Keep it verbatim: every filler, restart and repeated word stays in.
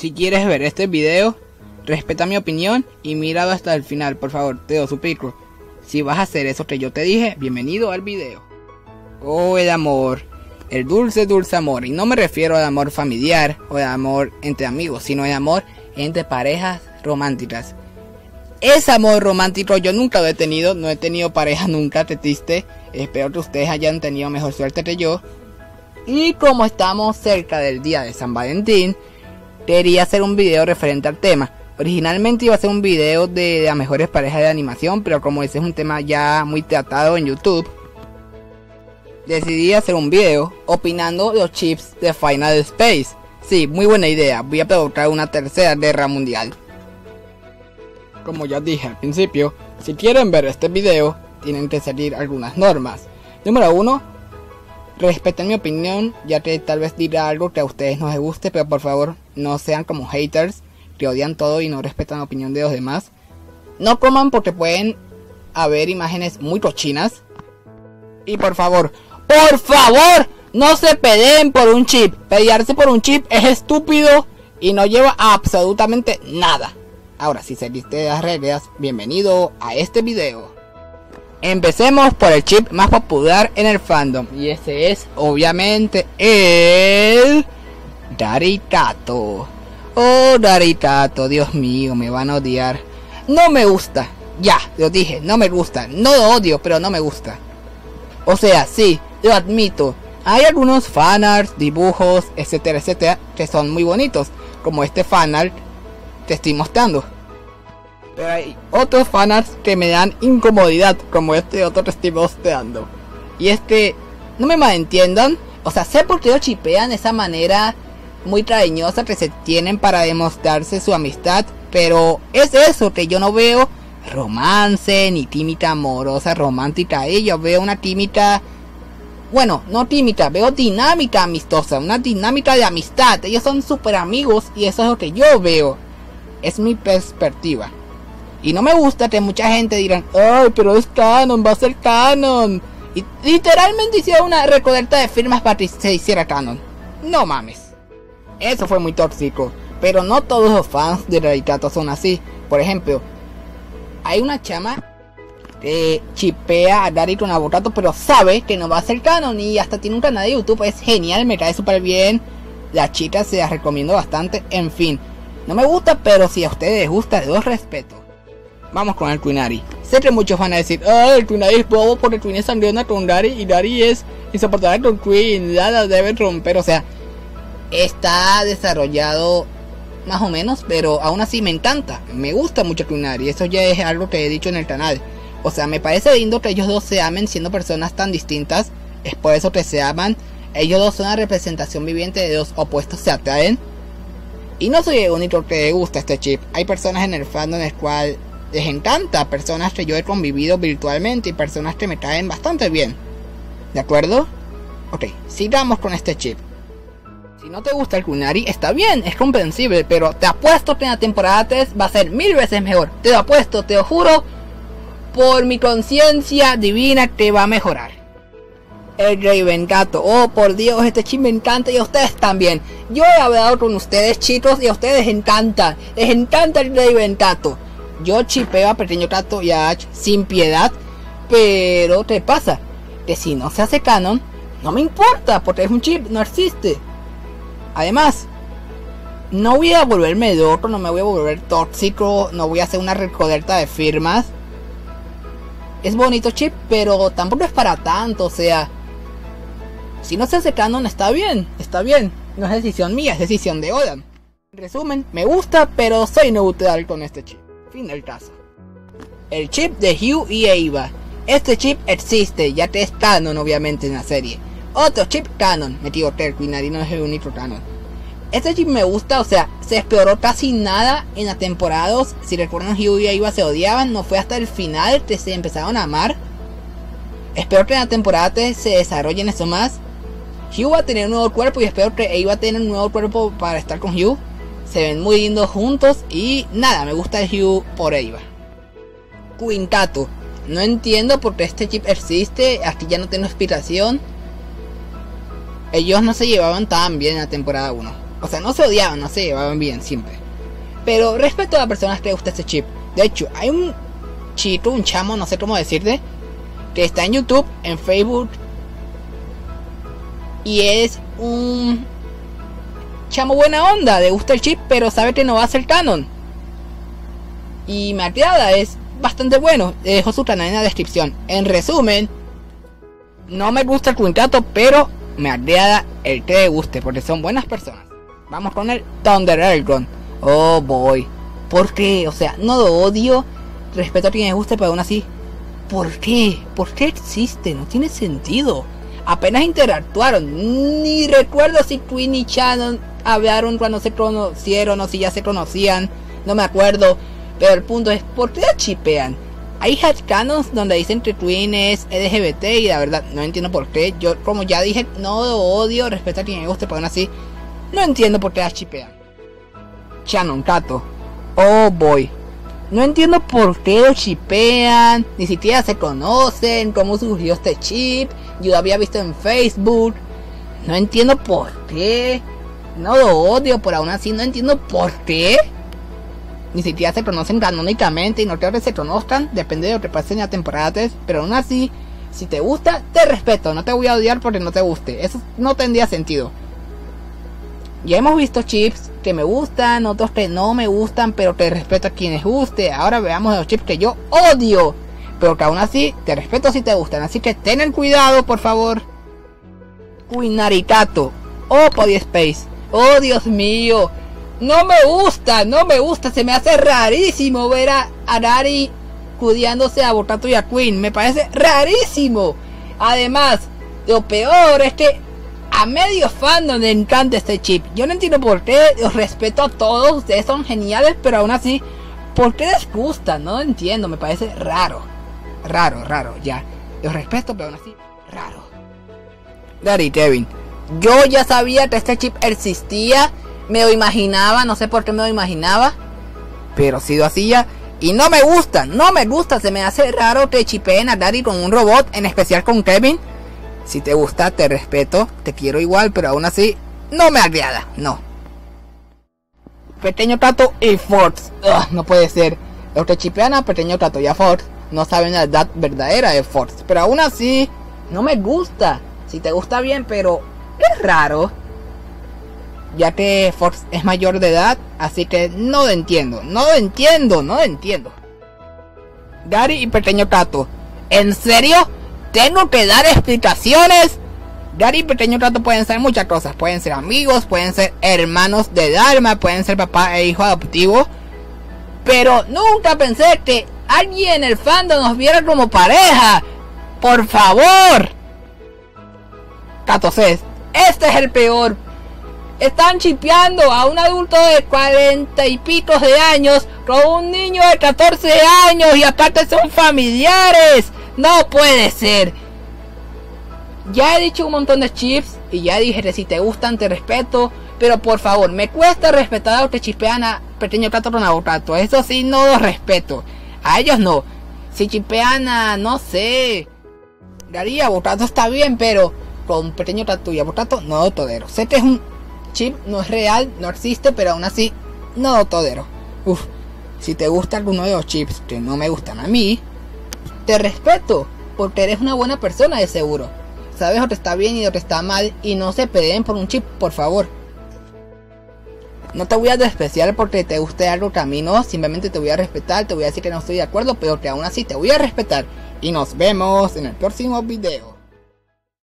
Si quieres ver este video, respeta mi opinión y míralo hasta el final, por favor, te lo suplico. Si vas a hacer eso que yo te dije, bienvenido al video. Oh, el amor, el dulce, dulce amor. Y no me refiero al amor familiar o al amor entre amigos, sino al amor entre parejas románticas. Ese amor romántico yo nunca lo he tenido, no he tenido pareja nunca, te triste. Espero que ustedes hayan tenido mejor suerte que yo. Y como estamos cerca del día de San Valentín, quería hacer un video referente al tema. Originalmente iba a ser un video de las mejores parejas de animación, pero como ese es un tema ya muy tratado en YouTube, decidí hacer un video opinando los chips de Final Space. Sí, muy buena idea, voy a provocar una tercera guerra mundial. Como ya dije al principio, si quieren ver este video, tienen que seguir algunas normas. Número uno, respeten mi opinión, ya que tal vez dirá algo que a ustedes no les guste, pero por favor no sean como haters que odian todo y no respetan la opinión de los demás. No coman porque pueden haber imágenes muy cochinas. Y por favor, por favor, no se peleen por un chip. Pelearse por un chip es estúpido y no lleva a absolutamente nada. Ahora, si seguiste de las reglas, bienvenido a este video. Empecemos por el chip más popular en el fandom, y ese es obviamente el Daritato. Oh, Daritato, Dios mío, me van a odiar. No me gusta, ya, lo dije, no me gusta. No lo odio, pero no me gusta. O sea, sí, lo admito. Hay algunos fanarts, dibujos, etcétera, etcétera, que son muy bonitos, como este fanart que estoy mostrando. Pero hay otros fanarts que me dan incomodidad, como este otro que estoy mostrando. Y es que, no me malentiendan, o sea, sé por qué lo chipean de esa manera muy cariñosa que se tienen para demostrarse su amistad, pero es eso que yo no veo romance ni química amorosa romántica ahí. Yo veo una química, bueno, no química, veo dinámica amistosa, una dinámica de amistad. Ellos son súper amigos y eso es lo que yo veo, es mi perspectiva. Y no me gusta que mucha gente digan, ay, pero es canon, va a ser canon. Y literalmente hicieron una recolecta de firmas para que se hiciera canon. No mames. Eso fue muy tóxico. Pero no todos los fans de Daritato son así. Por ejemplo, hay una chama que chipea a Dari con Abotato, pero sabe que no va a ser canon. Y hasta tiene un canal de YouTube, es genial, me cae súper bien. La chica se la recomiendo bastante, en fin. No me gusta, pero si a ustedes les gusta, los respeto. Vamos con el Quinari. Sé que muchos van a decir, oh, el Quinari es bobo porque Queen es sangrona con Dari y Dari es insoportable con Queen, nada deben romper. O sea, está desarrollado más o menos, pero aún así me encanta. Me gusta mucho Quinari, eso ya es algo que he dicho en el canal. O sea, me parece lindo que ellos dos se amen siendo personas tan distintas. Es por eso que se aman. Ellos dos son la representación viviente de dos opuestos se atraen. Y no soy el único que le gusta este chip. Hay personas en el fandom en el cual les encanta, personas que yo he convivido virtualmente y personas que me caen bastante bien. ¿De acuerdo? Ok, sigamos con este chip. Si no te gusta el Quinari, está bien, es comprensible, pero te apuesto que en la temporada tres va a ser mil veces mejor. Te lo apuesto, te lo juro, por mi conciencia divina que va a mejorar. El Ravengato, oh por Dios, este chip me encanta y a ustedes también. Yo he hablado con ustedes, chicos, y a ustedes les encanta, les encanta el Ravengato. Yo chipeo a Pequeño Gato y a Ash sin piedad, pero ¿qué pasa? Que si no se hace canon, no me importa, porque es un chip, no existe. Además, no voy a volverme loco, no me voy a volver tóxico, no voy a hacer una recolecta de firmas. Es bonito chip, pero tampoco es para tanto, o sea, si no se hace canon está bien, está bien, no es decisión mía, es decisión de Oda. En resumen, me gusta, pero soy neutral con este chip. Fin del caso. El chip de Hugh y Eva. Este chip existe, ya que es canon obviamente en la serie. Otro chip canon, me equivoqué, el Quinari no es el único canon. Este chip me gusta, o sea, se exploró casi nada en la temporada dos. Si recuerdan, Hugh y Eva se odiaban, no fue hasta el final que se empezaron a amar. Espero que en la temporada tres se desarrollen eso más. Hugh va a tener un nuevo cuerpo y espero que Eva tenga un nuevo cuerpo para estar con Hugh. Se ven muy lindos juntos y nada, me gusta el Hugh por Eva. Quintato. No entiendo por qué este chip existe, aquí ya no tengo explicación. Ellos no se llevaban tan bien en la temporada uno. O sea, no se odiaban, no se llevaban bien siempre. Pero respeto a las personas que les gusta ese chip. De hecho, hay un chito, un chamo, no sé cómo decirte, que está en YouTube, en Facebook, y es un chamo buena onda, le gusta el chip, pero sabe que no va a ser canon. Y me agrada, es bastante bueno. Le dejo su canal en la descripción. En resumen, no me gusta el Quincato, pero me agrada el que le guste, porque son buenas personas. Vamos con el Thunder Elgon. Oh boy, ¿por qué? O sea, no lo odio, respeto a quien me guste, pero aún así, ¿por qué? ¿Por qué existe? No tiene sentido. Apenas interactuaron, ni recuerdo si Twin y Shannon hablaron cuando se conocieron o si ya se conocían, no me acuerdo. Pero el punto es, ¿por qué la chipean? Hay headcanons donde dicen que Twin es L G B T y la verdad no entiendo por qué. Yo, como ya dije, no lo odio, respeto a quien me guste, pero aún así, no entiendo por qué la chipean. Shannon, Kato, oh boy, no entiendo por qué lo chipean, ni siquiera se conocen, cómo surgió este chip, yo lo había visto en Facebook, no entiendo por qué, no lo odio, pero aún así no entiendo por qué, ni siquiera se conocen canónicamente y no creo que se conozcan, depende de lo que pase en la temporada tres, pero aún así, si te gusta, te respeto, no te voy a odiar porque no te guste, eso no tendría sentido. Ya hemos visto chips que me gustan, otros que no me gustan, pero te respeto a quienes guste. Ahora veamos los chips que yo odio, pero que aún así te respeto si te gustan. Así que tengan cuidado, por favor. Quinarikato, oh Pody Space, oh Dios mío, no me gusta, no me gusta, se me hace rarísimo ver a Arari cudiándose a Botato y a Queen, me parece rarísimo. Además, lo peor es que a medio fandom le encanta este chip. Yo no entiendo por qué, los respeto a todos, ustedes son geniales, pero aún así, ¿por qué les gusta? No lo entiendo, me parece raro. Raro, raro, ya. Los respeto, pero aún así, raro. Gary Kevin, yo ya sabía que este chip existía, me lo imaginaba, no sé por qué me lo imaginaba, pero sí lo hacía. Y no me gusta, no me gusta, se me hace raro que chipeen a Gary con un robot, en especial con Kevin. Si te gusta, te respeto, te quiero igual, pero aún así, no me agrada, no. Pequeño Tato y Force, ugh, no puede ser. Los que chipean a Pequeño Tato y a Force no saben la edad verdadera de Force, pero aún así, no me gusta. Si te gusta bien, pero es raro, ya que Force es mayor de edad, así que no lo entiendo, no lo entiendo, no lo entiendo. Gary y Pequeño Tato, ¿en serio? ¿Tengo que dar explicaciones? Gary y Pequeño Tato pueden ser muchas cosas. Pueden ser amigos, pueden ser hermanos de Dharma, pueden ser papá e hijo adoptivo. Pero nunca pensé que alguien en el fandom nos viera como pareja. ¡Por favor! Catocés, este es el peor. Están chipeando a un adulto de cuarenta y pico de años con un niño de catorce años y aparte son familiares. No puede ser. Ya he dicho un montón de chips y ya dije que si te gustan te respeto, pero por favor, me cuesta respetar a los que chipean a Pequeño Tato con Abotato. Eso sí, no los respeto. A ellos no. Si chipean a, no sé, Gary y Abotato está bien, pero con Pequeño Tato y Abotato no lo tolero. Sé que es un chip, no es real, no existe, pero aún así no lo tolero. Uf, si te gusta alguno de los chips que no me gustan a mí, te respeto, porque eres una buena persona de seguro. Sabes lo que está bien y lo que está mal, y no se peleen por un chip, por favor. No te voy a despreciar porque te guste algo que a mí no, simplemente te voy a respetar, te voy a decir que no estoy de acuerdo, pero que aún así te voy a respetar. Y nos vemos en el próximo video.